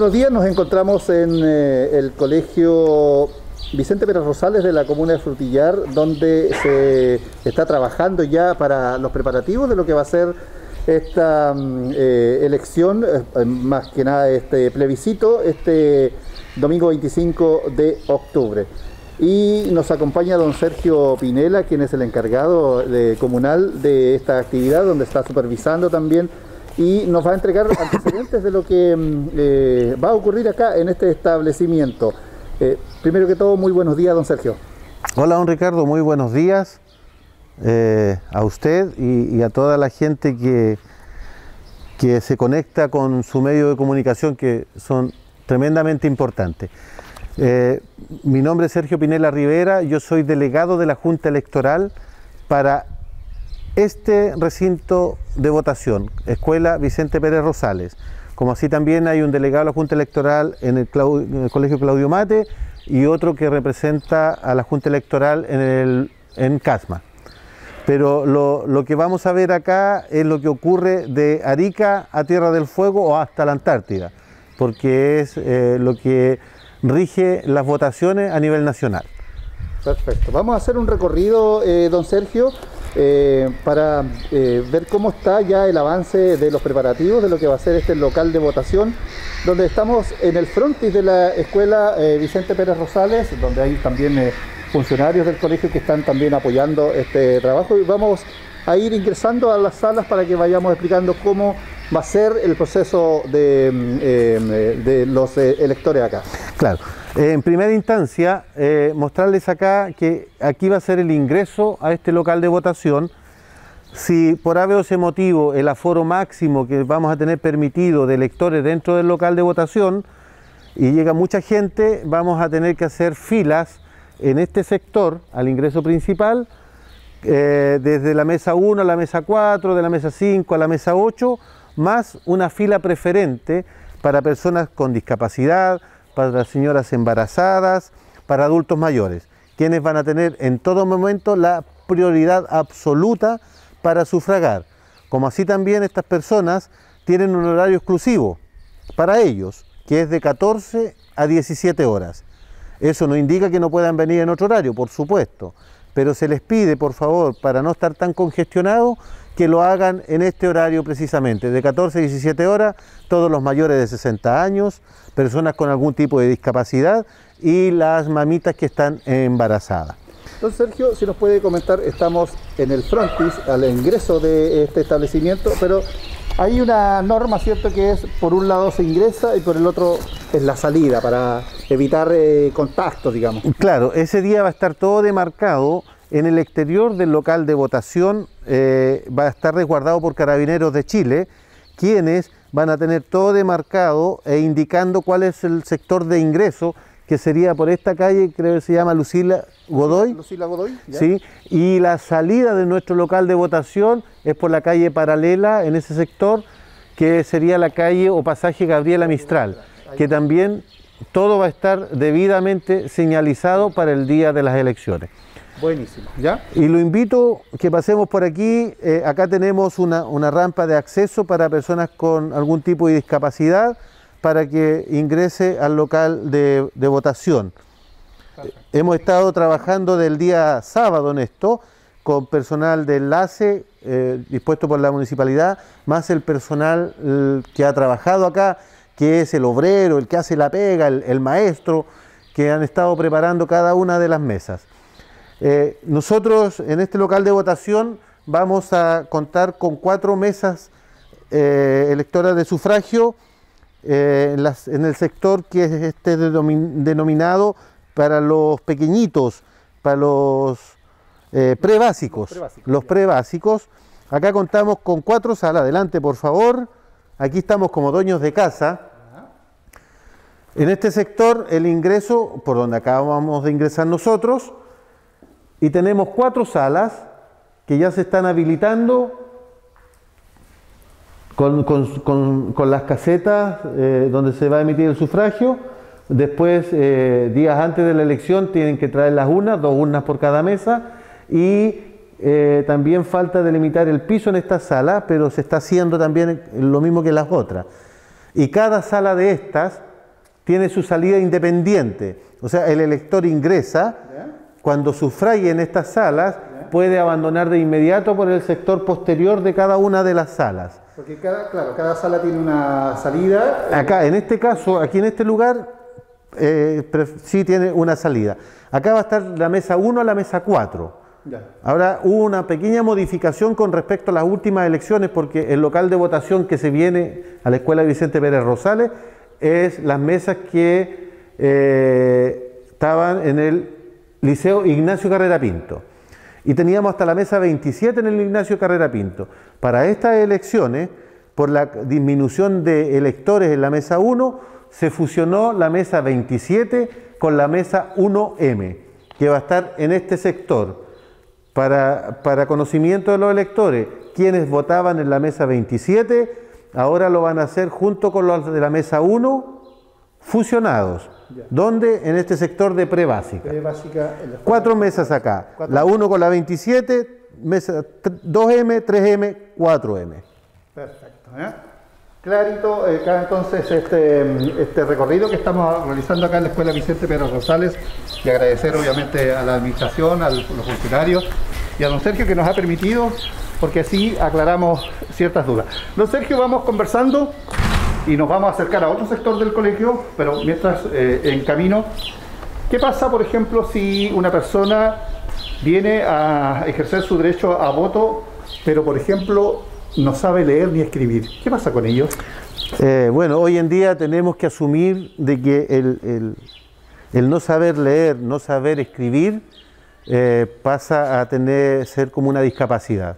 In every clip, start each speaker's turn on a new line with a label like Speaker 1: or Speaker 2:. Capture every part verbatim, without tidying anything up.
Speaker 1: buenos días. Nos encontramos en eh, el Colegio Vicente Pérez Rosales de la comuna de Frutillar, donde se está trabajando ya para los preparativos de lo que va a ser esta eh, elección, eh, más que nada este plebiscito, este domingo veinticinco de octubre. Y nos acompaña don Sergio Pinela, quien es el encargado de, comunal de esta actividad, donde está supervisando también, y nos va a entregar antecedentes de lo que eh, va a ocurrir acá en este establecimiento. Eh, primero que todo, muy buenos días, don Sergio.
Speaker 2: Hola, don Ricardo, muy buenos días eh, a usted y, y a toda la gente que, que se conecta con su medio de comunicación, que son tremendamente importantes. Eh, mi nombre es Sergio Pinela Rivera, yo soy delegado de la Junta Electoral para este recinto de votación, Escuela Vicente Pérez Rosales. Como así también hay un delegado de la Junta Electoral en el, en el Colegio Claudio Mate y otro que representa a la Junta Electoral en, el, en Casma. Pero lo, lo que vamos a ver acá es lo que ocurre de Arica a Tierra del Fuego o hasta la Antártida, porque es eh, lo que rige las votaciones a nivel nacional.
Speaker 1: Perfecto. Vamos a hacer un recorrido, eh, don Sergio, eh, para eh, ver cómo está ya el avance de los preparativos de lo que va a ser este local de votación, donde estamos en el frontis de la escuela eh, Vicente Pérez Rosales, donde hay también eh, funcionarios del colegio que están también apoyando este trabajo, y vamos a ir ingresando a las salas para que vayamos explicando cómo va a ser el proceso de, eh, de los eh, electores acá.
Speaker 2: Claro. Eh, en primera instancia, eh, mostrarles acá que aquí va a ser el ingreso a este local de votación. Si por haber ese motivo el aforo máximo que vamos a tener permitido de electores dentro del local de votación y llega mucha gente, vamos a tener que hacer filas en este sector al ingreso principal, eh, desde la mesa uno a la mesa cuatro, de la mesa cinco a la mesa ocho, más una fila preferente para personas con discapacidad, para señoras embarazadas, para adultos mayores, quienes van a tener en todo momento la prioridad absoluta para sufragar. Como así también estas personas tienen un horario exclusivo para ellos, que es de catorce a diecisiete horas. Eso no indica que no puedan venir en otro horario, por supuesto, pero se les pide, por favor, para no estar tan congestionados, que lo hagan en este horario precisamente, de catorce a diecisiete horas, todos los mayores de sesenta años, personas con algún tipo de discapacidad y las mamitas que están embarazadas.
Speaker 1: Entonces, Sergio, si nos puede comentar, estamos en el frontis, al ingreso de este establecimiento, pero hay una norma, ¿cierto?, que es por un lado se ingresa y por el otro es la salida, para evitar eh, contactos, digamos.
Speaker 2: Claro, ese día va a estar todo demarcado. En el exterior del local de votación eh, va a estar resguardado por Carabineros de Chile, quienes van a tener todo demarcado e indicando cuál es el sector de ingreso, que sería por esta calle, creo que se llama Lucila Godoy.
Speaker 1: Lucila Godoy, ¿ya?
Speaker 2: Sí, y la salida de nuestro local de votación es por la calle paralela en ese sector, que sería la calle o pasaje Gabriela Mistral, que también todo va a estar debidamente señalizado para el día de las elecciones.
Speaker 1: Buenísimo, ¿ya?
Speaker 2: Y lo invito que pasemos por aquí. Eh, acá tenemos una, una rampa de acceso para personas con algún tipo de discapacidad para que ingrese al local de, de votación. Eh, hemos estado trabajando del día sábado en esto, con personal de enlace eh, dispuesto por la municipalidad, más el personal eh, que ha trabajado acá, que es el obrero, el que hace la pega, el, el maestro, que han estado preparando cada una de las mesas. Eh, nosotros en este local de votación vamos a contar con cuatro mesas eh, electoras de sufragio eh, en, las, en el sector que es este denominado para los pequeñitos, para los eh, prebásicos. Los prebásicos. Los prebásicos. Acá contamos con cuatro salas. Adelante, por favor. Aquí estamos como dueños de casa. En este sector el ingreso, por donde acabamos de ingresar nosotros, y tenemos cuatro salas que ya se están habilitando con, con, con, con las casetas eh, donde se va a emitir el sufragio. Después, eh, días antes de la elección, tienen que traer las urnas, dos urnas por cada mesa, y eh, también falta delimitar el piso en esta sala, pero se está haciendo también lo mismo que las otras. Y cada sala de estas tiene su salida independiente. O sea, el elector ingresa, ¿ya? Cuando sufrague en estas salas, ¿ya? Puede abandonar de inmediato por el sector posterior de cada una de las salas.
Speaker 1: Porque cada, claro, cada sala tiene una salida.
Speaker 2: Acá, en este caso, aquí en este lugar, eh, sí tiene una salida. Acá va a estar la mesa uno a la mesa cuatro. Ya. Ahora hubo una pequeña modificación con respecto a las últimas elecciones, porque el local de votación que se viene a la Escuela Vicente Pérez Rosales es las mesas que eh, estaban en el Liceo Ignacio Carrera Pinto. Y teníamos hasta la mesa veintisiete en el Ignacio Carrera Pinto. Para estas elecciones, por la disminución de electores en la mesa uno, se fusionó la mesa veintisiete con la mesa uno eme, que va a estar en este sector. Para, para conocimiento de los electores, quienes votaban en la mesa veintisiete, ahora lo van a hacer junto con los de la mesa uno, fusionados. Ya. ¿Dónde? En este sector de prebásica. Pre-básica Cuatro mesas acá. Cuatro. La uno con la veintisiete, mesa dos eme, tres eme, cuatro eme.
Speaker 1: Perfecto. ¿eh? Clarito, eh, acá entonces este, este recorrido que estamos realizando acá en la Escuela Vicente Pérez Rosales, y agradecer obviamente a la administración, a los funcionarios y a don Sergio que nos ha permitido, porque así aclaramos ciertas dudas. Don Sergio, vamos conversando y nos vamos a acercar a otro sector del colegio, pero mientras eh, en camino, ¿qué pasa, por ejemplo, si una persona viene a ejercer su derecho a voto, pero por ejemplo no sabe leer ni escribir? ¿Qué pasa con ellos?
Speaker 2: Eh, bueno, hoy en día tenemos que asumir de que el, el, el no saber leer, no saber escribir, eh, pasa a tener, ser como una discapacidad.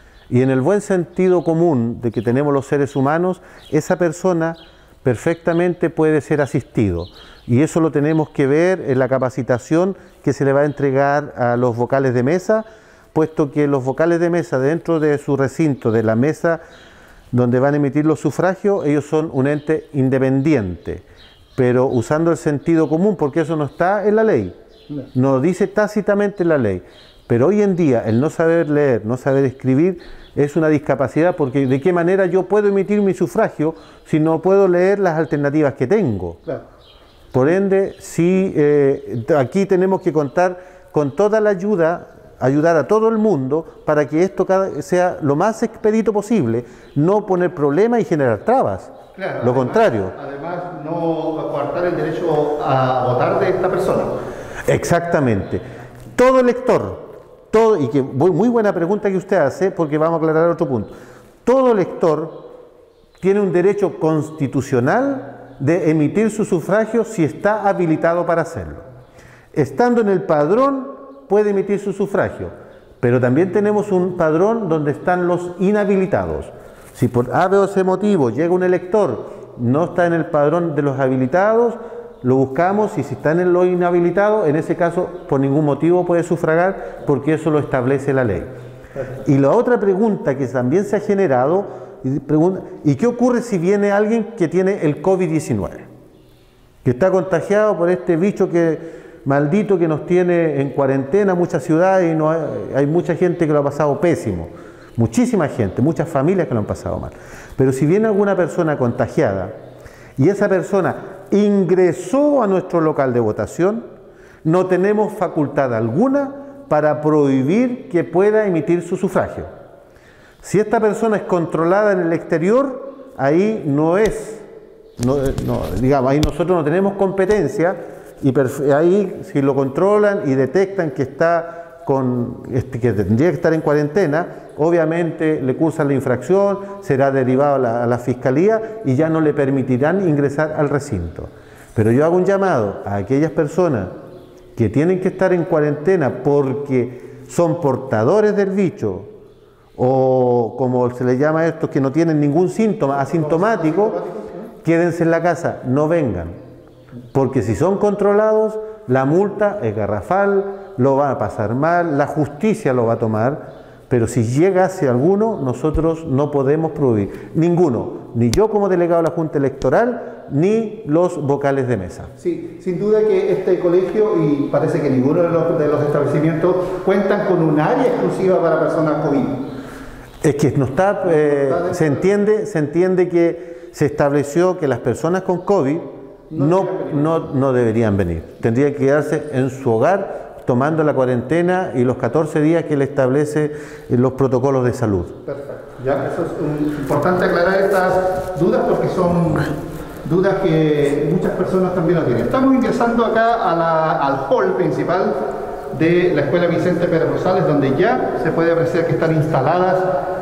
Speaker 2: Y en el buen sentido común de que tenemos los seres humanos, esa persona perfectamente puede ser asistido. Y eso lo tenemos que ver en la capacitación que se le va a entregar a los vocales de mesa, puesto que los vocales de mesa dentro de su recinto, de la mesa donde van a emitir los sufragios, ellos son un ente independiente, pero usando el sentido común, porque eso no está en la ley, no dice tácitamente en la ley. Pero hoy en día el no saber leer, no saber escribir es una discapacidad, porque ¿de qué manera yo puedo emitir mi sufragio si no puedo leer las alternativas que tengo? Claro. Por ende, sí, eh, aquí tenemos que contar con toda la ayuda, ayudar a todo el mundo para que esto cada, sea lo más expedito posible, no poner problemas y generar trabas. Claro, lo además, contrario.
Speaker 1: Además, no coartar el derecho a votar de esta persona.
Speaker 2: Exactamente. Todo elector, todo, y que muy buena pregunta que usted hace, porque vamos a aclarar otro punto. Todo elector tiene un derecho constitucional de emitir su sufragio si está habilitado para hacerlo. Estando en el padrón, puede emitir su sufragio, pero también tenemos un padrón donde están los inhabilitados. Si por A, B o C motivo llega un elector, no está en el padrón de los habilitados, lo buscamos, y si está en los inhabilitados, en ese caso por ningún motivo puede sufragar, porque eso lo establece la ley. Y la otra pregunta que también se ha generado, ¿y qué ocurre si viene alguien que tiene el COVID diecinueve? Que está contagiado por este bicho que maldito que nos tiene en cuarentena muchas ciudades, y no hay, hay mucha gente que lo ha pasado pésimo, muchísima gente, muchas familias que lo han pasado mal. Pero si viene alguna persona contagiada y esa persona ingresó a nuestro local de votación, no tenemos facultad alguna para prohibir que pueda emitir su sufragio. Si esta persona es controlada en el exterior, ahí no es, no, no, digamos, ahí nosotros no tenemos competencia. Y ahí, si lo controlan y detectan que está con este, que tendría que estar en cuarentena, obviamente le cursan la infracción, será derivado a la, a la fiscalía y ya no le permitirán ingresar al recinto. Pero yo hago un llamado a aquellas personas que tienen que estar en cuarentena porque son portadores del bicho, o como se les llama a estos que no tienen ningún síntoma, asintomático, quédense en la casa, no vengan. Porque si son controlados, la multa es garrafal, lo va a pasar mal, la justicia lo va a tomar, pero si llega hacia alguno, nosotros no podemos prohibir. Ninguno, ni yo como delegado de la Junta Electoral, ni los vocales de mesa.
Speaker 1: Sí, sin duda que este colegio, y parece que ninguno de los, de los establecimientos, cuentan con un área exclusiva para personas COVID.
Speaker 2: Es que no está, eh, se entiende, se entiende que se estableció que las personas con COVID no, no, no deberían venir. Tendrían que quedarse en su hogar tomando la cuarentena y los catorce días que le establece los protocolos de salud.
Speaker 1: Perfecto. Ya, eso es um, importante aclarar estas dudas porque son dudas que muchas personas también lo tienen. Estamos ingresando acá a la, al hall principal de la Escuela Vicente Pérez Rosales, donde ya se puede apreciar que están instaladas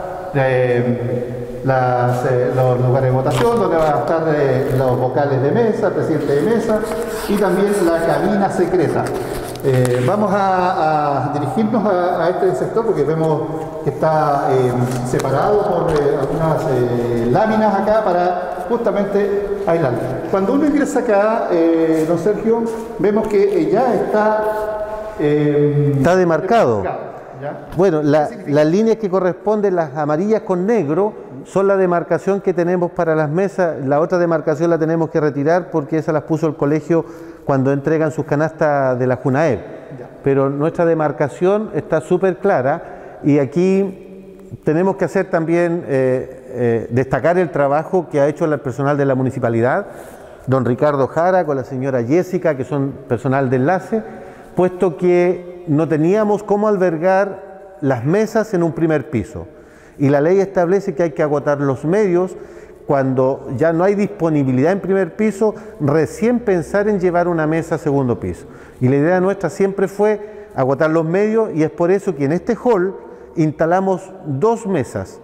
Speaker 1: eh, las, eh, los lugares de votación, donde van a estar eh, los vocales de mesa, el presidente de mesa y también la cabina secreta. Eh, vamos a, a dirigirnos a, a este sector porque vemos que está eh, separado por eh, algunas eh, láminas acá para justamente aislar. Cuando uno ingresa acá, eh, don Sergio, vemos que ya está... Eh,
Speaker 2: está demarcado.
Speaker 1: ¿Ya?
Speaker 2: Bueno, la, las líneas que corresponden, las amarillas con negro, son la demarcación que tenemos para las mesas. La otra demarcación la tenemos que retirar porque esa las puso el colegio cuando entregan sus canastas de la JUNAEP. Pero nuestra demarcación está súper clara y aquí tenemos que hacer también, eh, eh, destacar el trabajo que ha hecho el personal de la municipalidad, don Ricardo Jara con la señora Jessica, que son personal de enlace, puesto que no teníamos cómo albergar las mesas en un primer piso. Y la ley establece que hay que agotar los medios. Cuando ya no hay disponibilidad en primer piso, recién pensar en llevar una mesa a segundo piso. Y la idea nuestra siempre fue agotar los medios y es por eso que en este hall instalamos dos mesas.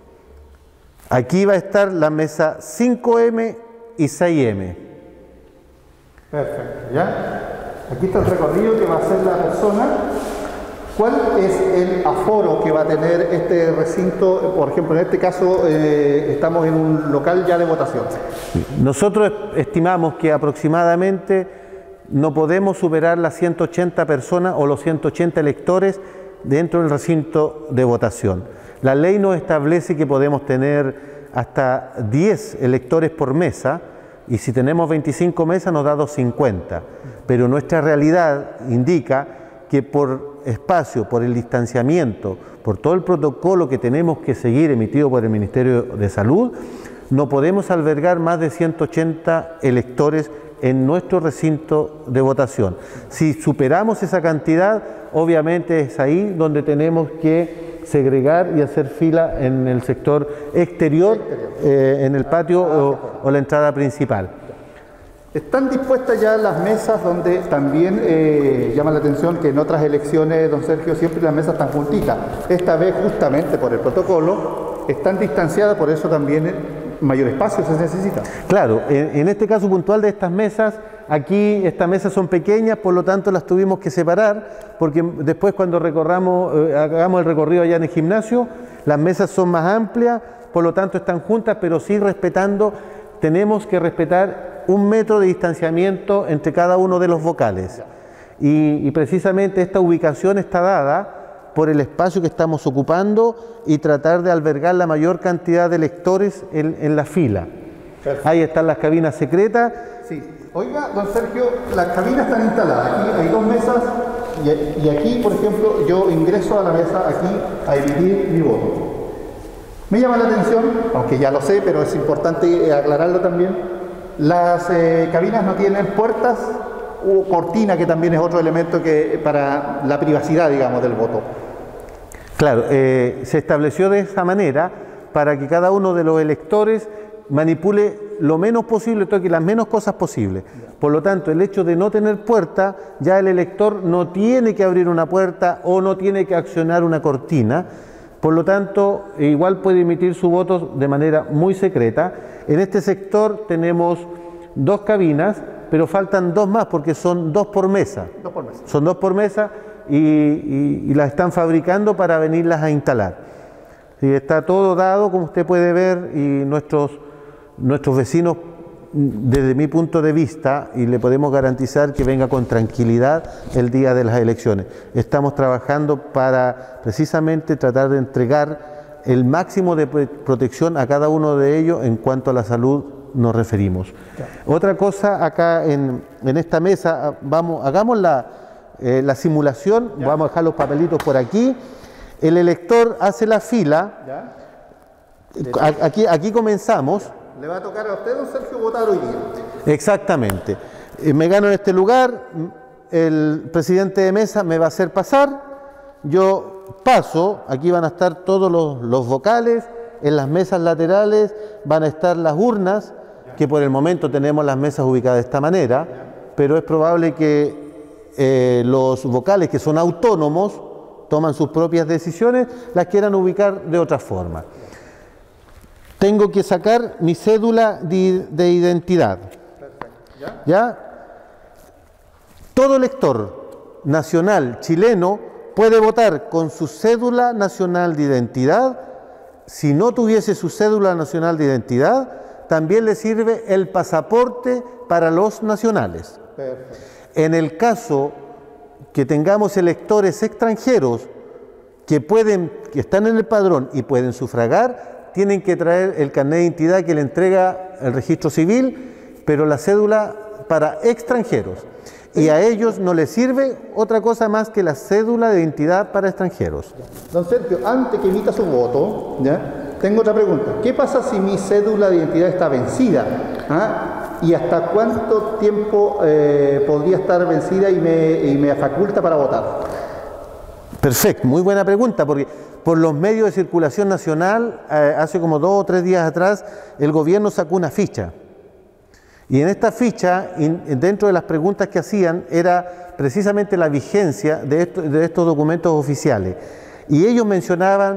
Speaker 2: Aquí va a estar la mesa cinco eme y seis eme.
Speaker 1: Perfecto, ¿ya? Aquí está el recorrido que va a hacer la persona. ¿Cuál es el aforo que va a tener este recinto? Por ejemplo, en este caso eh, estamos en un local ya de votación.
Speaker 2: Nosotros estimamos que aproximadamente no podemos superar las ciento ochenta personas o los ciento ochenta electores dentro del recinto de votación. La ley nos establece que podemos tener hasta diez electores por mesa y si tenemos veinticinco mesas nos da doscientos cincuenta. Pero nuestra realidad indica que por espacio, por el distanciamiento, por todo el protocolo que tenemos que seguir emitido por el Ministerio de Salud, no podemos albergar más de ciento ochenta electores en nuestro recinto de votación. Si superamos esa cantidad, obviamente es ahí donde tenemos que segregar y hacer fila en el sector exterior, eh, en el patio o, o la entrada principal.
Speaker 1: Están dispuestas ya las mesas donde también eh, llama la atención que en otras elecciones, don Sergio, siempre las mesas están juntitas. Esta vez, justamente por el protocolo, están distanciadas, por eso también mayor espacio se necesita.
Speaker 2: Claro, en, en este caso puntual de estas mesas, aquí estas mesas son pequeñas, por lo tanto las tuvimos que separar, porque después cuando recorramos, eh, hagamos el recorrido allá en el gimnasio, las mesas son más amplias, por lo tanto están juntas, pero sí respetando, tenemos que respetar un metro de distanciamiento entre cada uno de los vocales. Y, y precisamente esta ubicación está dada por el espacio que estamos ocupando y tratar de albergar la mayor cantidad de electores en, en la fila. Perfecto. Ahí están las cabinas secretas.
Speaker 1: Sí. Oiga, don Sergio, las cabinas están instaladas. Aquí hay dos mesas y, y aquí, por ejemplo, yo ingreso a la mesa aquí a emitir mi voto. Me llama la atención, aunque ya lo sé, pero es importante aclararlo también. Las eh, cabinas no tienen puertas o cortina, que también es otro elemento que para la privacidad, digamos, del voto.
Speaker 2: Claro, eh, se estableció de esa manera para que cada uno de los electores manipule lo menos posible, toque las menos cosas posibles. Por lo tanto, el hecho de no tener puerta, ya el elector no tiene que abrir una puerta o no tiene que accionar una cortina. Por lo tanto, igual puede emitir su voto de manera muy secreta. En este sector tenemos dos cabinas, pero faltan dos más porque son dos por mesa.
Speaker 1: Dos por mesa.
Speaker 2: Son dos por mesa y, y, y las están fabricando para venirlas a instalar. Sí, está todo dado, como usted puede ver, y nuestros, nuestros vecinos, desde mi punto de vista, y le podemos garantizar que venga con tranquilidad el día de las elecciones. Estamos trabajando para precisamente tratar de entregar el máximo de protección a cada uno de ellos en cuanto a la salud nos referimos. Ya. Otra cosa acá en, en esta mesa, vamos, hagamos la, eh, la simulación, ya. Vamos a dejar los papelitos por aquí, el elector hace la fila, ya. Aquí, aquí comenzamos.
Speaker 1: Le va a tocar a usted, don Sergio, votar hoy día.
Speaker 2: Exactamente. Eh, me gano en este lugar, el presidente de mesa me va a hacer pasar, yo paso, aquí van a estar todos los, los vocales, en las mesas laterales van a estar las urnas, que por el momento tenemos las mesas ubicadas de esta manera, pero es probable que eh, los vocales que son autónomos, toman sus propias decisiones, las quieran ubicar de otra forma. Tengo que sacar mi cédula de, de identidad. ¿Ya? ¿Ya? Todo elector nacional chileno puede votar con su cédula nacional de identidad. Si no tuviese su cédula nacional de identidad, también le sirve el pasaporte para los nacionales. Perfecto. En el caso que tengamos electores extranjeros que pueden, que están en el padrón y pueden sufragar, tienen que traer el carnet de identidad que le entrega el registro civil, pero la cédula para extranjeros. Y a ellos no les sirve otra cosa más que la cédula de identidad para extranjeros.
Speaker 1: Don Sergio, antes que emita su voto, ¿ya? Tengo otra pregunta. ¿Qué pasa si mi cédula de identidad está vencida? ¿Ah? ¿Y hasta cuánto tiempo eh, podría estar vencida y me, y me faculta para votar?
Speaker 2: Perfecto, muy buena pregunta, porque por los medios de circulación nacional, eh, hace como dos o tres días atrás, el gobierno sacó una ficha. Y en esta ficha, in, dentro de las preguntas que hacían, era precisamente la vigencia de, esto, de estos documentos oficiales. Y ellos mencionaban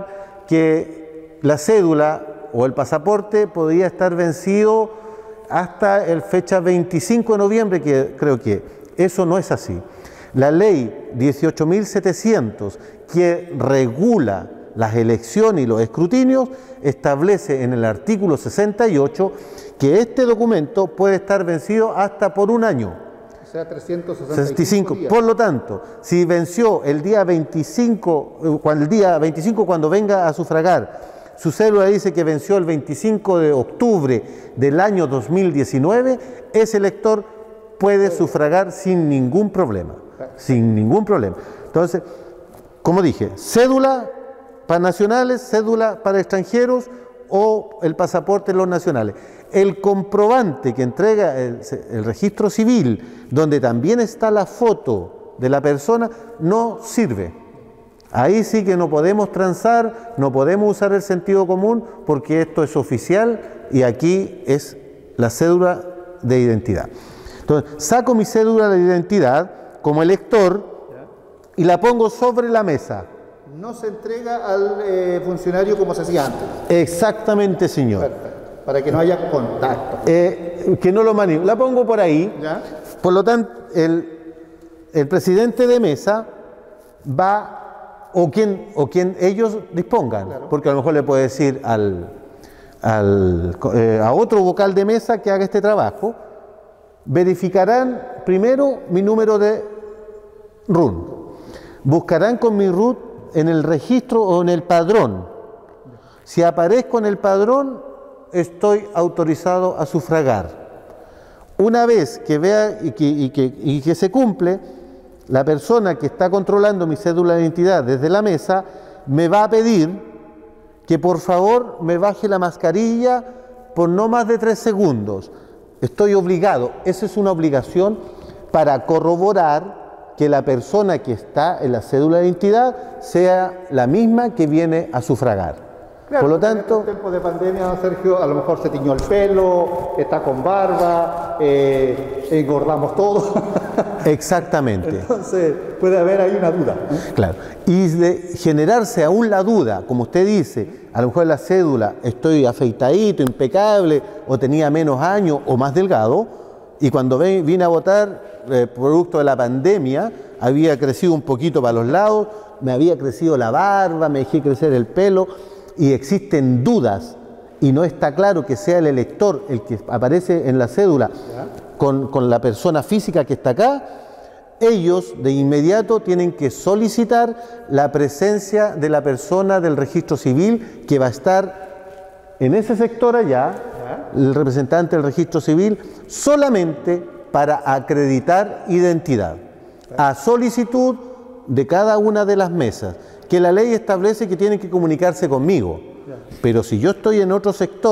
Speaker 2: que la cédula o el pasaporte podía estar vencido hasta el fecha veinticinco de noviembre, que creo que eso no es así. La ley dieciocho mil setecientos, que regula las elecciones y los escrutinios, establece en el artículo sesenta y ocho que este documento puede estar vencido hasta por un año.
Speaker 1: O sea, trescientos sesenta y cinco días.
Speaker 2: Por lo tanto, si venció el día veinticinco, cuando, el día veinticinco cuando venga a sufragar, su cédula dice que venció el veinticinco de octubre del año dos mil diecinueve, ese elector puede sufragar sin ningún problema. Sin ningún problema. Entonces, como dije, cédula para nacionales, cédula para extranjeros o el pasaporte de los nacionales. El comprobante que entrega el, el registro civil, donde también está la foto de la persona, no sirve. Ahí sí que no podemos transar, no podemos usar el sentido común, porque esto es oficial y aquí es la cédula de identidad. Entonces, saco mi cédula de identidad como elector y la pongo sobre la mesa.
Speaker 1: No se entrega al eh, funcionario como se hacía antes.
Speaker 2: Exactamente, señor.
Speaker 1: Perfecto. Para que no haya contacto.
Speaker 2: Eh, que no lo manipule. La pongo por ahí. ¿Ya? Por lo tanto, el, el presidente de mesa va, o quien, o quien ellos dispongan, claro. Porque a lo mejor le puede decir al, al, eh, a otro vocal de mesa que haga este trabajo. Verificarán primero mi número de R U N. Buscarán con mi R U N en el registro o en el padrón. Si aparezco en el padrón, estoy autorizado a sufragar. Una vez que vea y que, y que, y que se cumple, la persona que está controlando mi cédula de identidad desde la mesa me va a pedir que por favor me baje la mascarilla por no más de tres segundos. Estoy obligado, esa es una obligación para corroborar que la persona que está en la cédula de identidad sea la misma que viene a sufragar.
Speaker 1: Claro,
Speaker 2: por lo tanto,
Speaker 1: en estos tiempos de pandemia, don Sergio, a lo mejor se tiñó el pelo, está con barba, eh, engordamos todo.
Speaker 2: Exactamente.
Speaker 1: Entonces puede haber ahí una duda.
Speaker 2: Claro. Y de generarse aún la duda, como usted dice, a lo mejor en la cédula estoy afeitadito, impecable, o tenía menos años o más delgado, y cuando vine a votar, eh, producto de la pandemia, había crecido un poquito para los lados, me había crecido la barba, me dejé crecer el pelo, y existen dudas, y no está claro que sea el elector el que aparece en la cédula con, con la persona física que está acá, ellos de inmediato tienen que solicitar la presencia de la persona del registro civil que va a estar en ese sector allá, el representante del registro civil, solamente para acreditar identidad, a solicitud de cada una de las mesas, que la ley establece que tienen que comunicarse conmigo. Pero si yo estoy en otro sector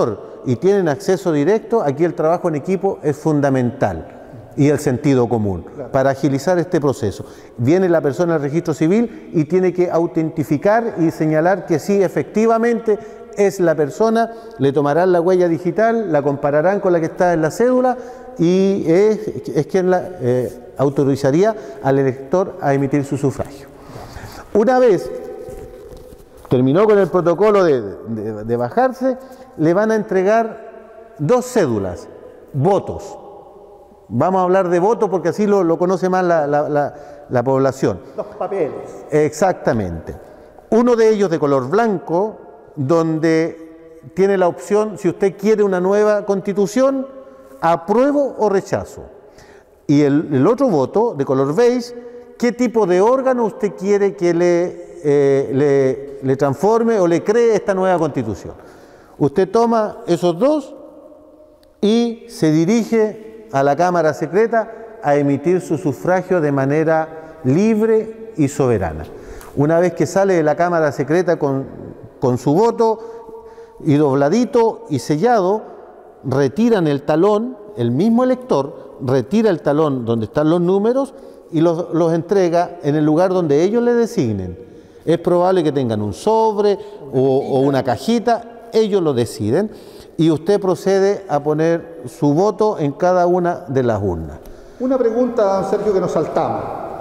Speaker 2: y tienen acceso directo, aquí el trabajo en equipo es fundamental y el sentido común, claro, para agilizar este proceso. Viene la persona al registro civil y tiene que autentificar y señalar que sí, efectivamente es la persona, le tomarán la huella digital, la compararán con la que está en la cédula y es, es quien la eh, autorizaría al elector a emitir su sufragio. Una vez terminó con el protocolo de, de, de bajarse, le van a entregar dos cédulas, votos. Vamos a hablar de voto porque así lo, lo conoce más la, la, la, la población.
Speaker 1: Dos papeles.
Speaker 2: Exactamente. Uno de ellos de color blanco, donde tiene la opción, si usted quiere una nueva constitución, apruebo o rechazo. Y el, el otro voto de color beige, qué tipo de órgano usted quiere que le, eh, le, le transforme o le cree esta nueva constitución. Usted toma esos dos y se dirige a la Cámara Secreta a emitir su sufragio de manera libre y soberana. Una vez que sale de la Cámara Secreta con, con su voto y dobladito y sellado, retiran el talón, el mismo elector retira el talón donde están los números y los, los entrega en el lugar donde ellos le designen. Es probable que tengan un sobre o, o una cajita, ellos lo deciden. Y usted procede a poner su voto en cada una de las urnas.
Speaker 1: Una pregunta, don Sergio, que nos saltamos.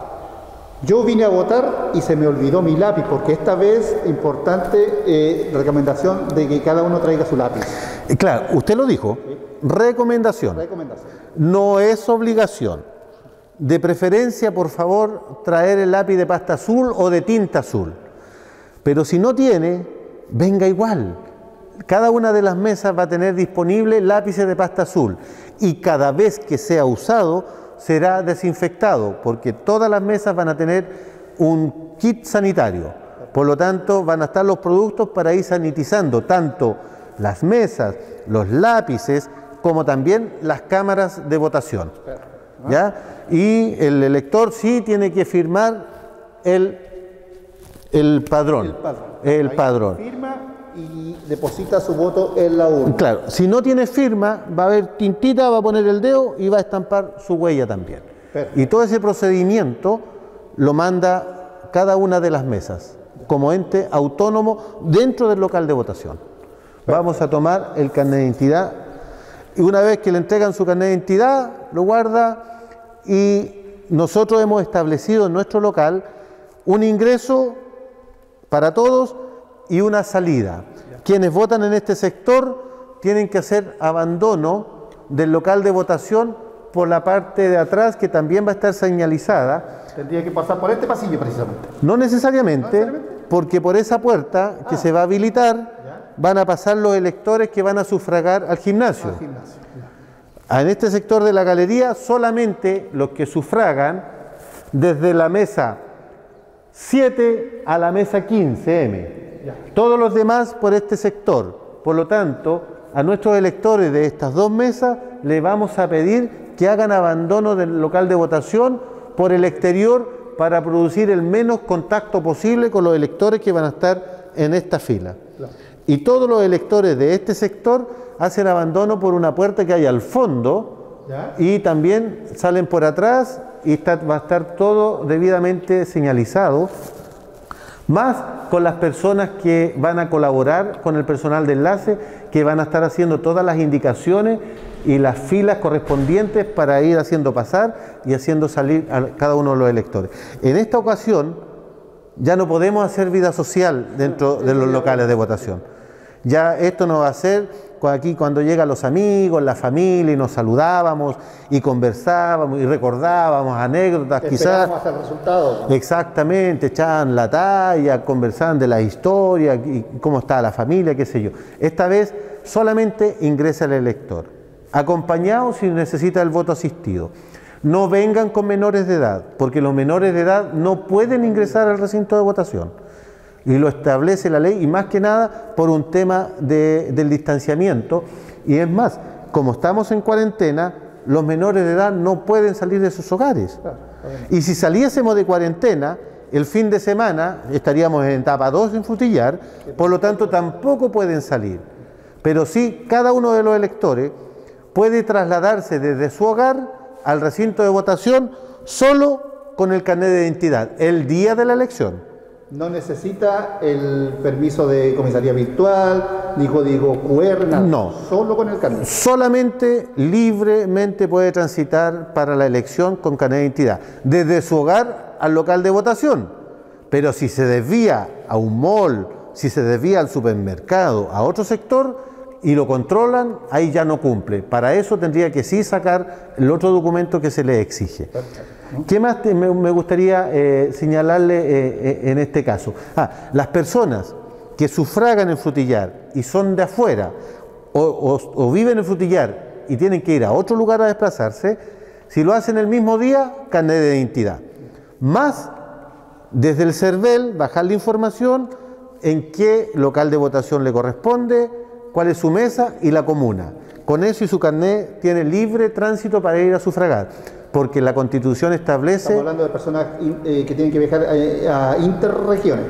Speaker 1: Yo vine a votar y se me olvidó mi lápiz, porque esta vez, importante eh, recomendación de que cada uno traiga su lápiz.
Speaker 2: Claro, usted lo dijo, ¿sí? recomendación. recomendación. No es obligación. De preferencia, por favor, traer el lápiz de pasta azul o de tinta azul. Pero si no tiene, venga igual. Cada una de las mesas va a tener disponible lápices de pasta azul y cada vez que sea usado será desinfectado porque todas las mesas van a tener un kit sanitario. Por lo tanto, van a estar los productos para ir sanitizando tanto las mesas, los lápices, como también las cámaras de votación. ¿Ya? Y el elector sí tiene que firmar el, el padrón. El padrón. El padrón.
Speaker 1: Firma y deposita su voto en la urna.
Speaker 2: Claro, si no tiene firma, va a haber tintita, va a poner el dedo y va a estampar su huella también. Perfecto. Y todo ese procedimiento lo manda cada una de las mesas, como ente autónomo dentro del local de votación. Perfecto. Vamos a tomar el carnet de identidad y una vez que le entregan su carnet de identidad, lo guarda y nosotros hemos establecido en nuestro local un ingreso para todos y una salida. Quienes votan en este sector tienen que hacer abandono del local de votación por la parte de atrás que también va a estar señalizada.
Speaker 1: Tendría que pasar por este pasillo precisamente.
Speaker 2: No necesariamente, ¿No necesariamente? Porque por esa puerta que ah. se va a habilitar ¿Ya? van a pasar los electores que van a sufragar al gimnasio. Al gimnasio. En este sector de la galería solamente los que sufragan desde la mesa siete a la mesa quince eme. Todos los demás por este sector. Por lo tanto, a nuestros electores de estas dos mesas les vamos a pedir que hagan abandono del local de votación por el exterior para producir el menos contacto posible con los electores que van a estar en esta fila. Y todos los electores de este sector hacen abandono por una puerta que hay al fondo y también salen por atrás y está, va a estar todo debidamente señalizado. Más con las personas que van a colaborar con el personal de enlace, que van a estar haciendo todas las indicaciones y las filas correspondientes para ir haciendo pasar y haciendo salir a cada uno de los electores. En esta ocasión ya no podemos hacer vida social dentro de los locales de votación. Ya esto no va a ser aquí cuando llegan los amigos, la familia y nos saludábamos y conversábamos y recordábamos anécdotas, quizás.
Speaker 1: Hasta el resultado.
Speaker 2: Exactamente, echaban la talla, conversaban de la historia y cómo está la familia, qué sé yo. Esta vez solamente ingresa el elector, acompañado si necesita el voto asistido. No vengan con menores de edad, porque los menores de edad no pueden ingresar al recinto de votación. Y lo establece la ley, y más que nada por un tema de, del distanciamiento. Y es más, como estamos en cuarentena, los menores de edad no pueden salir de sus hogares. Y si saliésemos de cuarentena, el fin de semana estaríamos en etapa dos en Frutillar, por lo tanto tampoco pueden salir. pero sí cada uno de los electores puede trasladarse desde su hogar al recinto de votación solo con el carnet de identidad, el día de la elección.
Speaker 1: No necesita el permiso de comisaría virtual, ni código cu erre, nada.
Speaker 2: No.
Speaker 1: Solo con el carnet.
Speaker 2: Solamente, libremente puede transitar para la elección con carnet de identidad, desde su hogar al local de votación. Pero si se desvía a un mall, si se desvía al supermercado, a otro sector, y lo controlan, ahí ya no cumple. Para eso tendría que sí sacar el otro documento que se le exige. ¿Qué más te, me, me gustaría eh, señalarle eh, en este caso? Ah, las personas que sufragan en Frutillar y son de afuera o, o, o viven en Frutillar y tienen que ir a otro lugar a desplazarse, si lo hacen el mismo día, carnet de identidad. Más, desde el CERVEL, bajar la información en qué local de votación le corresponde, cuál es su mesa y la comuna. Con eso y su carnet tiene libre tránsito para ir a sufragar, porque la Constitución establece...
Speaker 1: Estamos hablando de personas eh, que tienen que viajar a, a interregiones.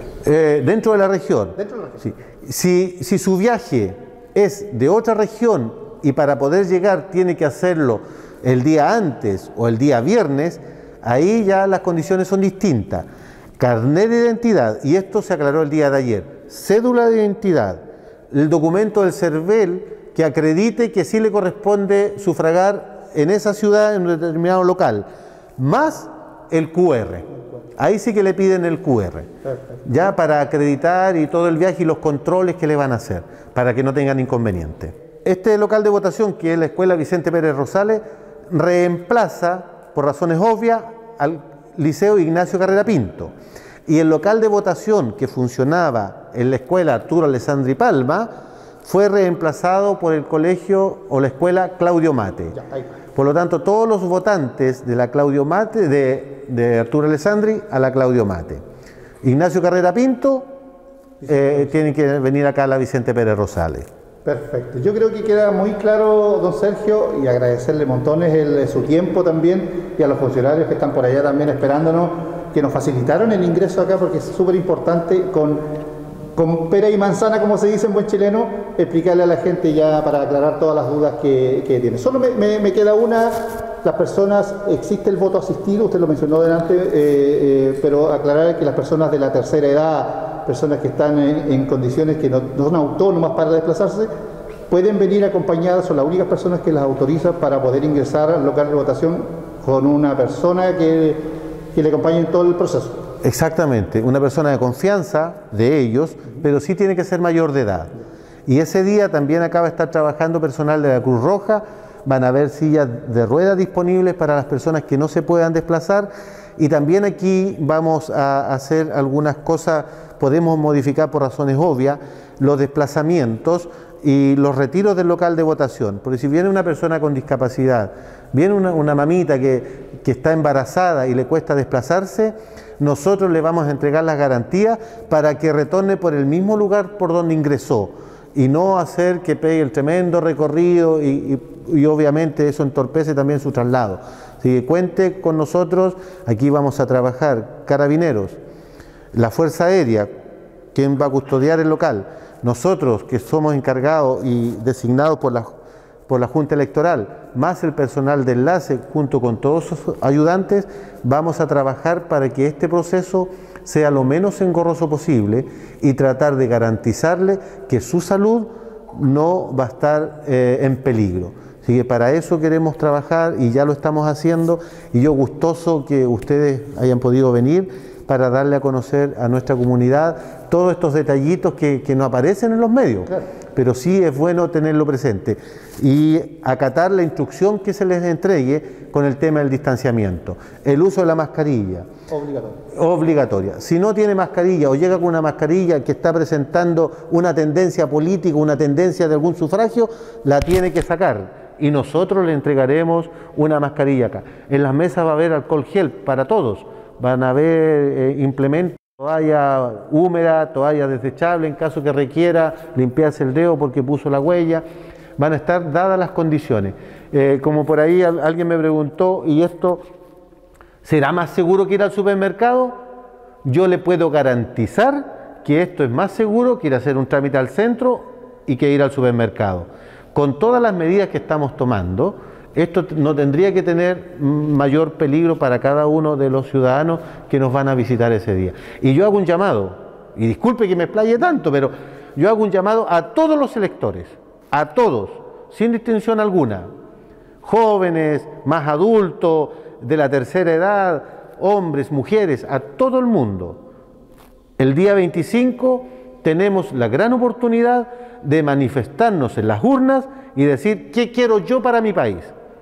Speaker 2: Eh, dentro de la región.
Speaker 1: Dentro de la región.
Speaker 2: Sí. Si, si su viaje es de otra región y para poder llegar tiene que hacerlo el día antes o el día viernes, ahí ya las condiciones son distintas. Carnet de identidad, y esto se aclaró el día de ayer, cédula de identidad, el documento del CERVEL que acredite que sí le corresponde sufragar en esa ciudad, en un determinado local, más el cu erre. Ahí sí que le piden el cu erre, ya para acreditar y todo el viaje y los controles que le van a hacer, para que no tengan inconveniente. Este local de votación, que es la Escuela Vicente Pérez Rosales, reemplaza, por razones obvias, al Liceo Ignacio Carrera Pinto. Y el local de votación que funcionaba en la Escuela Arturo Alessandri Palma fue reemplazado por el colegio o la Escuela Claudio Mate. Por lo tanto, todos los votantes de la Claudio Mate, de, de Arturo Alessandri a la Claudio Mate. Ignacio Carrera Pinto eh, tienen que venir acá a la Vicente Pérez Rosales.
Speaker 1: Perfecto. Yo creo que queda muy claro, don Sergio, y agradecerle montones el, su tiempo también, y a los funcionarios que están por allá también esperándonos, que nos facilitaron el ingreso acá, porque es súper importante con, con pera y manzana, como se dice en buen chileno, explicarle a la gente ya para aclarar todas las dudas que, que tiene. Solo me, me, me queda una, las personas, existe el voto asistido, usted lo mencionó delante, eh, eh, pero aclarar que las personas de la tercera edad, personas que están en, en condiciones que no, no son autónomas para desplazarse, pueden venir acompañadas, son las únicas personas que las autorizan para poder ingresar al local de votación con una persona que, que le acompañe en todo el proceso.
Speaker 2: Exactamente, una persona de confianza de ellos, pero sí tiene que ser mayor de edad. Y ese día también acaba de estar trabajando personal de la Cruz Roja, van a haber sillas de ruedas disponibles para las personas que no se puedan desplazar, y también aquí vamos a hacer algunas cosas, podemos modificar por razones obvias los desplazamientos y los retiros del local de votación, porque si viene una persona con discapacidad, viene una, una mamita que, que está embarazada y le cuesta desplazarse, nosotros le vamos a entregar las garantías para que retorne por el mismo lugar por donde ingresó, y no hacer que pegue el tremendo recorrido y, y, y obviamente eso entorpece también su traslado. Así que cuente con nosotros, aquí vamos a trabajar Carabineros, la Fuerza Aérea, quien va a custodiar el local, nosotros que somos encargados y designados por la, por la Junta Electoral, más el personal de enlace junto con todos sus ayudantes, vamos a trabajar para que este proceso sea lo menos engorroso posible y tratar de garantizarle que su salud no va a estar eh, en peligro. Así que para eso queremos trabajar y ya lo estamos haciendo, y yo gustoso que ustedes hayan podido venir para darle a conocer a nuestra comunidad todos estos detallitos que, que no aparecen en los medios, claro, pero sí es bueno tenerlo presente y acatar la instrucción que se les entregue con el tema del distanciamiento. El uso de la mascarilla.
Speaker 1: Obligatoria.
Speaker 2: Obligatoria. Si no tiene mascarilla o llega con una mascarilla que está presentando una tendencia política, una tendencia de algún sufragio, la tiene que sacar. Y nosotros le entregaremos una mascarilla acá. En las mesas va a haber alcohol gel para todos. Van a haber eh, implementos, toalla húmeda, toalla desechable en caso que requiera limpiarse el dedo porque puso la huella. Van a estar dadas las condiciones. Eh, como por ahí alguien me preguntó, ¿y esto será más seguro que ir al supermercado? Yo le puedo garantizar que esto es más seguro que ir a hacer un trámite al centro y que ir al supermercado. Con todas las medidas que estamos tomando, esto no tendría que tener mayor peligro para cada uno de los ciudadanos que nos van a visitar ese día. Y yo hago un llamado, y disculpe que me explaye tanto, pero yo hago un llamado a todos los electores, a todos, sin distinción alguna, jóvenes, más adultos, de la tercera edad, hombres, mujeres, a todo el mundo. El día veinticinco tenemos la gran oportunidad de manifestarnos en las urnas y decir qué quiero yo para mi país.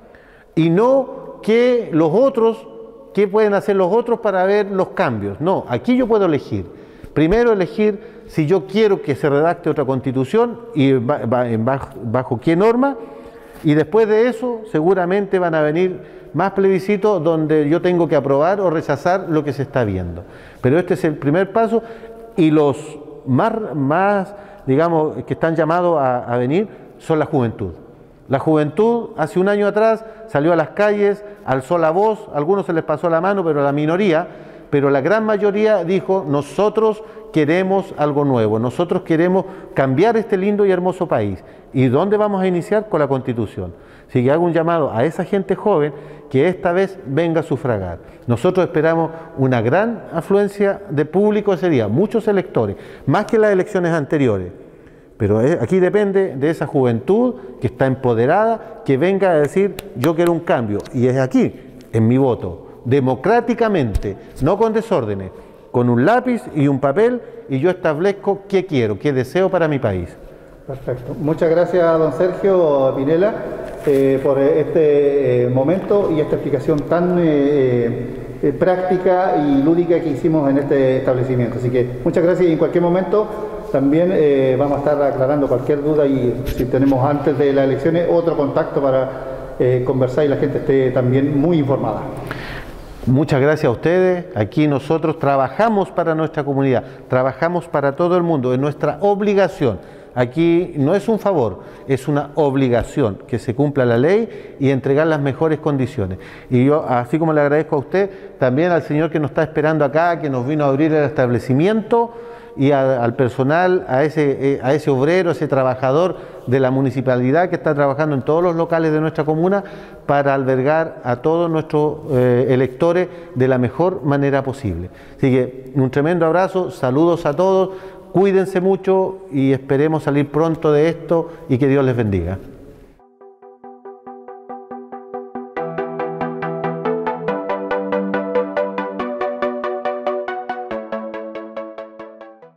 Speaker 2: Y no que los otros, qué pueden hacer los otros para ver los cambios. No, aquí yo puedo elegir. Primero elegir si yo quiero que se redacte otra constitución y bajo, bajo qué norma, y después de eso seguramente van a venir más plebiscitos donde yo tengo que aprobar o rechazar lo que se está viendo. Pero este es el primer paso, y los más, más digamos, que están llamados a, a venir son la juventud. La juventud hace un año atrás salió a las calles, alzó la voz, a algunos se les pasó la mano, pero la minoría, pero la gran mayoría dijo: nosotros queremos algo nuevo, nosotros queremos cambiar este lindo y hermoso país. ¿Y dónde vamos a iniciar? Con la Constitución. Así que hago un llamado a esa gente joven que esta vez venga a sufragar. Nosotros esperamos una gran afluencia de público ese día, muchos electores, más que las elecciones anteriores. Pero aquí depende de esa juventud que está empoderada, que venga a decir: yo quiero un cambio. Y es aquí, en mi voto, democráticamente, no con desórdenes, con un lápiz y un papel, y yo establezco qué quiero, qué deseo para mi país.
Speaker 1: Perfecto. Muchas gracias, don Sergio Pinela, eh, por este eh, momento y esta explicación tan eh, eh, práctica y lúdica que hicimos en este establecimiento. Así que muchas gracias, y en cualquier momento también eh, vamos a estar aclarando cualquier duda, y si tenemos antes de las elecciones otro contacto para eh, conversar y la gente esté también muy informada.
Speaker 2: Muchas gracias a ustedes. Aquí nosotros trabajamos para nuestra comunidad, trabajamos para todo el mundo, es nuestra obligación. Aquí no es un favor, es una obligación que se cumpla la ley y entregar las mejores condiciones. Y yo, así como le agradezco a usted, también al señor que nos está esperando acá, que nos vino a abrir el establecimiento, y a, al personal, a ese, a ese obrero, a ese trabajador de la municipalidad que está trabajando en todos los locales de nuestra comuna para albergar a todos nuestros eh, electores de la mejor manera posible. Así que un tremendo abrazo, saludos a todos, cuídense mucho y esperemos salir pronto de esto, y que Dios les bendiga.